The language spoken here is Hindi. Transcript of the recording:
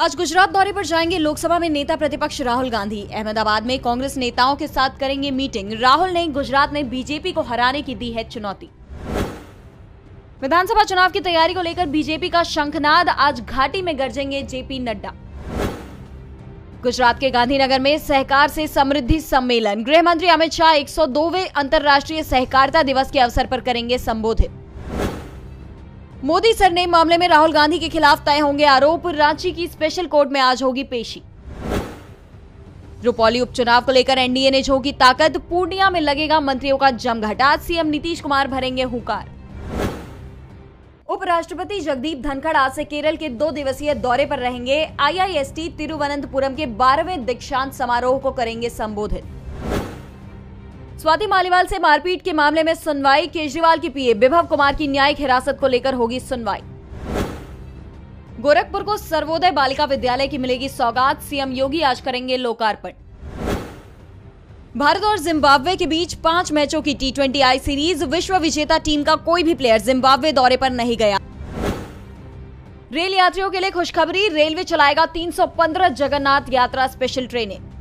आज गुजरात दौरे पर जाएंगे लोकसभा में नेता प्रतिपक्ष राहुल गांधी। अहमदाबाद में कांग्रेस नेताओं के साथ करेंगे मीटिंग। राहुल ने गुजरात में बीजेपी को हराने की दी है चुनौती। विधानसभा चुनाव की तैयारी को लेकर बीजेपी का शंखनाद। आज घाटी में गरजेंगे जेपी नड्डा। गुजरात के गांधीनगर में सहकार से समृद्धि सम्मेलन। गृह मंत्री अमित शाह 102वें अंतर्राष्ट्रीय सहकारिता दिवस के अवसर पर करेंगे संबोधित। मोदी सरनेम मामले में राहुल गांधी के खिलाफ तय होंगे आरोप। रांची की स्पेशल कोर्ट में आज होगी पेशी। रुपौली उपचुनाव को लेकर एनडीए ने झोंकी ताकत। पूर्णिया में लगेगा मंत्रियों का जमघट। आज सीएम नीतीश कुमार भरेंगे हुंकार। उपराष्ट्रपति जगदीप धनखड़ आज से केरल के 2 दिवसीय दौरे पर रहेंगे। आईआईएसटी तिरुवनंतपुरम के 12वें दीक्षांत समारोह को करेंगे संबोधित। स्वाति मालीवाल से मारपीट के मामले में सुनवाई। केजरीवाल की पीए विभव कुमार की न्यायिक हिरासत को लेकर होगी सुनवाई। गोरखपुर को सर्वोदय बालिका विद्यालय की मिलेगी सौगात। सीएम योगी आज करेंगे लोकार्पण। भारत और जिम्बाब्वे के बीच 5 मैचों की T20 आई सीरीज। विश्व विजेता टीम का कोई भी प्लेयर जिम्बाब्वे दौरे पर नहीं गया। रेल यात्रियों के लिए खुशखबरी। रेलवे चलाएगा 315 जगन्नाथ यात्रा स्पेशल ट्रेनें।